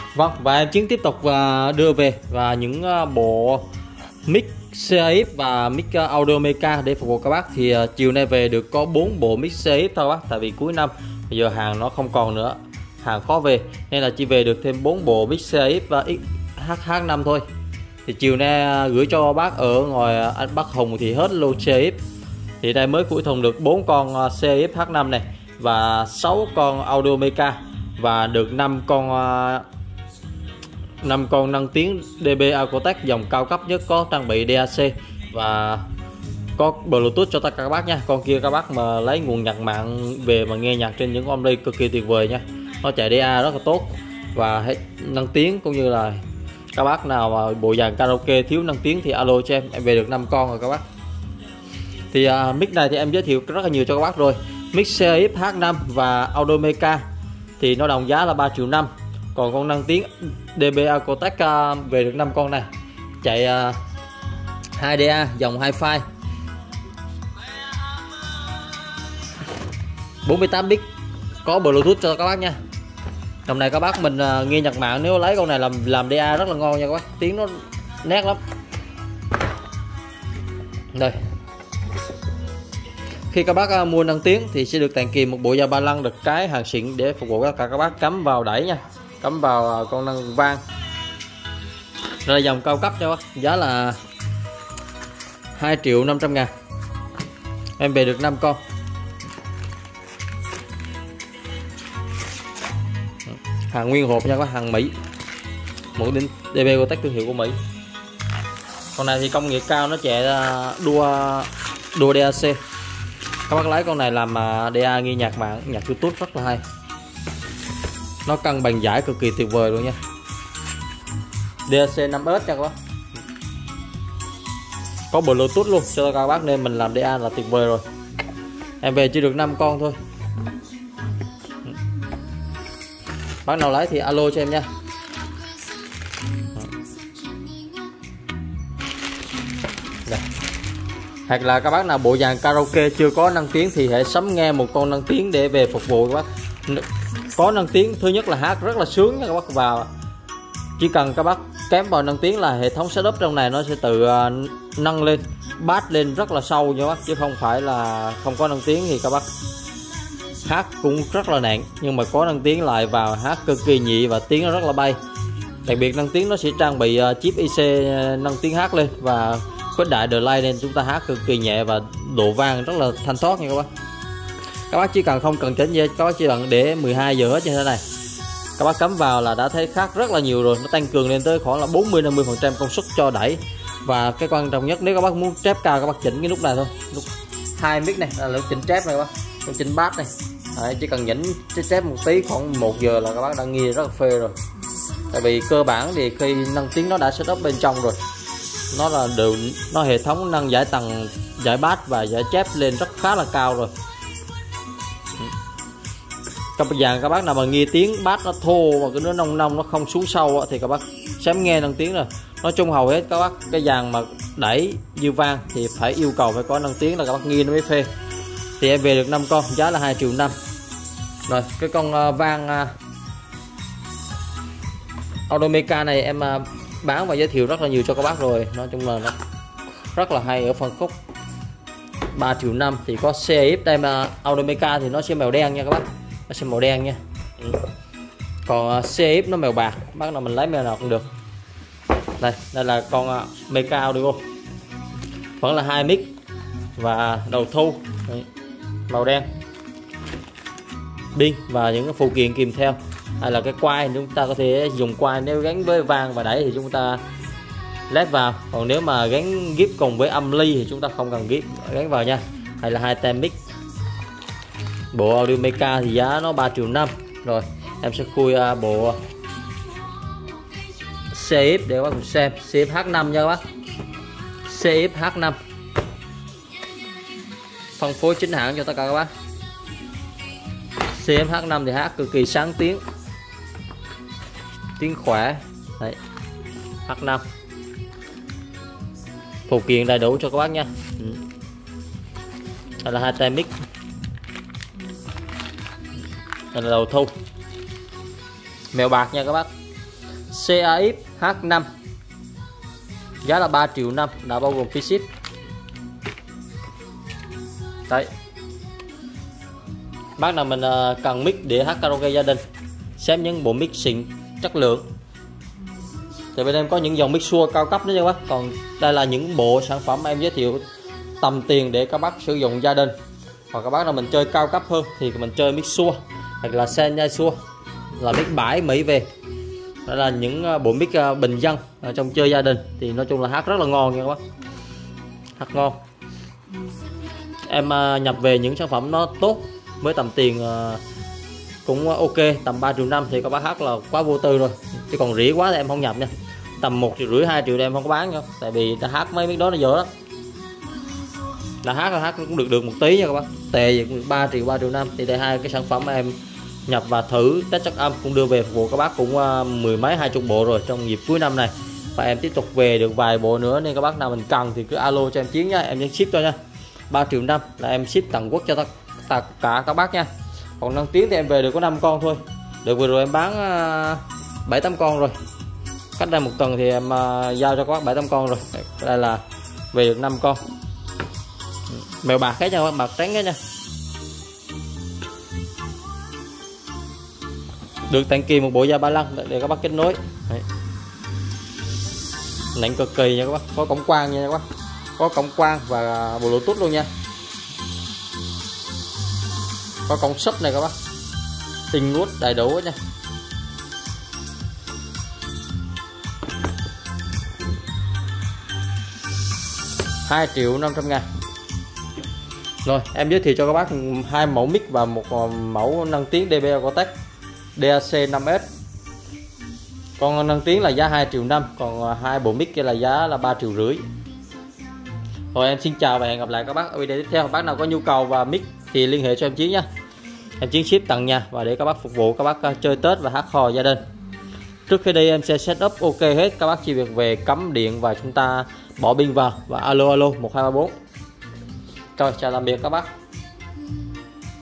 Vâng, và em Chiến tiếp tục đưa về và những bộ mic CAF và mic Audio Meca để phục vụ các bác. Thì chiều nay về được có 4 bộ mic CAF thôi bác, tại vì cuối năm bây giờ hàng nó không còn nữa, hàng khó về nên là chỉ về được thêm 4 bộ mic CAF và XH5 thôi. Thì chiều nay gửi cho bác ở ngoài anh Bắc Hùng thì hết lô CAF. Thì đây mới cuối thùng được 4 con CAF H5 này và 6 con Audio Meca và được 5 con nâng tiếng DB Acotech dòng cao cấp nhất, có trang bị DAC và có Bluetooth cho tất cả các bác nha. Con kia các bác mà lấy nguồn nhạc mạng về mà nghe nhạc trên những con đây cực kỳ tuyệt vời nha, nó chạy DA rất là tốt và hết nâng tiếng. Cũng như là các bác nào mà bộ dàn karaoke thiếu nâng tiếng thì alo cho em về được 5 con rồi các bác. Thì mic này thì em giới thiệu rất là nhiều cho các bác rồi. Mic CAF H5 và Audio Meca thì nó đồng giá là 3,5 triệu. Còn con nâng tiếng DB Acotech về được 5 con này, chạy 2DA dòng hi-fi 48 bit, có Bluetooth cho các bác nha. Dòng này các bác mình nghe nhạc mạng nếu lấy con này làm DA rất là ngon nha các bác, tiếng nó nét lắm. Đây, khi các bác mua nâng tiếng thì sẽ được tặng kèm một bộ dao ba lăng được cái hàng xịn để phục vụ tất cả các bác cắm vào đẩy nha, cắm vào con nâng vang. Đây là dòng cao cấp cho bác, giá là 2.500.000, em về được 5 con. Hàng nguyên hộp nha các bác, hàng Mỹ, một đến DB Acotech thương hiệu của Mỹ. Con này thì công nghệ cao, nó chạy đua DAC. Các bác lấy con này làm DA nghe nhạc mạng, nhạc YouTube rất là hay, nó cân bằng giải cực kỳ tuyệt vời luôn nha. DAC 5S nha các bác, có Bluetooth luôn cho các bác nên mình làm DA là tuyệt vời rồi. Em về chỉ được 5 con thôi, bác nào lấy thì alo cho em nha. Đây. Hoặc là các bác nào bộ dàn karaoke chưa có nâng tiếng thì hãy sắm nghe một con nâng tiếng để về phục vụ các bác. Có nâng tiếng thứ nhất là hát rất là sướng nha các bác, và chỉ cần các bác kém vào nâng tiếng là hệ thống setup trong này nó sẽ tự nâng lên bass lên rất là sâu nha các bác, chứ không phải là không có nâng tiếng thì các bác hát cũng rất là nặng, nhưng mà có nâng tiếng lại vào hát cực kỳ nhị và tiếng nó rất là bay. Đặc biệt nâng tiếng nó sẽ trang bị chip IC nâng tiếng hát lên và khuếch đại delay nên chúng ta hát cực kỳ nhẹ và độ vang rất là thanh thoát nha các bác. Các bác chỉ cần không cần chỉnh dây, các bác chỉ cần để 12 giờ hết như thế này, các bác cắm vào là đã thấy khác rất là nhiều rồi, nó tăng cường lên tới khoảng là 40-50% công suất cho đẩy. Và cái quan trọng nhất nếu các bác muốn trép cao các bác chỉnh cái nút này thôi, nút hai mic này là lúc chỉnh trép này các bác, lúc chỉnh bass này. Đấy, chỉ cần nhỉnh trép một tí khoảng 1 giờ là các bác đã nghe rất là phê rồi. Tại vì cơ bản thì khi nâng tiếng nó đã setup bên trong rồi, nó là nó hệ thống nâng giải tầng, giải bass và giải chép lên rất khá là cao rồi. Các bác nào mà nghe tiếng bass nó thô và cái nó nông nông nó không xuống sâu thì các bác sớm nghe nâng tiếng rồi. Nói chung hầu hết các bác cái dàn mà đẩy như vang thì phải yêu cầu phải có nâng tiếng là các bác nghe nó mới phê. Thì em về được 5 con, giá là 2,5 triệu. Rồi cái con vang Audio Meca này em bán và giới thiệu rất là nhiều cho các bác rồi. Nói chung là nó rất là hay ở phân khúc 3,5 triệu. Thì có CAF đây mà Audio Meca thì nó sẽ màu đen nha các bác, nó sẽ màu đen nha. Còn CAF nó màu bạc, bác nào mình lấy màu nào cũng được. Đây là con Meca Audio, vẫn là 2 mic và đầu thu. Đấy, màu đen, pin và những cái phụ kiện kèm theo. Hay là cái quai, chúng ta có thể dùng quai nếu gắn với vang và đẩy thì chúng ta led vào, còn nếu mà gắn ghép cùng với âm ly thì chúng ta không cần ghép gắn vào nha. Hay là 2 tem mic. Bộ Audio Meca thì giá nó 3,5 triệu. Rồi em sẽ khui bộ CAF để các bác cùng xem. CAF H5 nha các bác, CAF H5 phân phối chính hãng cho tất cả các bác. CAF H5 thì hát cực kỳ sáng tiếng khỏe. Đấy, H5 phụ kiện đầy đủ cho các bác nha. Đây là 2 tay mic, đây là đầu thu mèo bạc nha các bác. CAF H5, giá là 3,5 triệu, đã bao gồm phí ship. Đấy, bác nào mình cần mic để hát karaoke gia đình, xem những bộ mic xịn chất lượng thì bên em có những dòng mic Shure cao cấp nữa nha bác. Còn đây là những bộ sản phẩm em giới thiệu tầm tiền để các bác sử dụng gia đình, hoặc các bác nào mình chơi cao cấp hơn thì mình chơi mic Shure hoặc là Sennheiser Shure, là mic bãi Mỹ về. Đó là những bộ mic bình dân trong chơi gia đình thì nói chung là hát rất là ngon nha các bác, hát ngon. Em nhập về những sản phẩm nó tốt với tầm tiền cũng ok, tầm 3,5 triệu thì các bác hát là quá vô tư rồi, chứ còn rỉ quá thì em không nhập nha. Tầm 1,5 triệu 2 triệu thì em không có bán nha, tại vì đã hát mấy mic đó nó dở lắm. Đã hát cũng được một tí nha các bác, tệ gì cũng được 3,5 triệu. Thì đây hai cái sản phẩm mà em nhập và thử test chất âm, cũng đưa về phục vụ các bác cũng 10 mấy 20 bộ rồi trong dịp cuối năm này, và em tiếp tục về được vài bộ nữa, nên các bác nào mình cần thì cứ alo cho em Chiến nha, em nhấn ship cho nha. 3,5 triệu là em ship toàn quốc cho tất cả các bác nha. Còn năng tiếng thì em về được có 5 con thôi, được vừa rồi em bán 7-8 con rồi, cách đây một tuần thì em giao cho các bác 7-8 con rồi. Đây là về được 5 con mèo bạc cái nha, bạc trắng cái nha, được tặng kèm một bộ da ba lăng để các bác kết nối. Đấy, nặng cực kỳ nha các bác, có cổng quang nha các bác, có cổng quang và bộ Bluetooth luôn nha, có cổng sub này các bác, tinh nút đầy đủ hết nha. $2.500.000. Rồi em giới thiệu cho các bác hai mẫu mic và một mẫu nâng tiếng DBL Cortex DAC 5S. Con nâng tiếng là giá 2,5 triệu, còn hai bộ mic kia là giá là 3,5 triệu. Rồi em xin chào và hẹn gặp lại các bác ở video tiếp theo. Bác nào có nhu cầu và mic thì liên hệ cho em Chiến nha, em Chiến ship tận nhà và để các bác phục vụ các bác chơi Tết và hát hò gia đình. Trước khi đi em sẽ set up ok hết, các bác chỉ việc về cắm điện và chúng ta bỏ pin vào và alo 1234. Rồi chào tạm biệt các bác.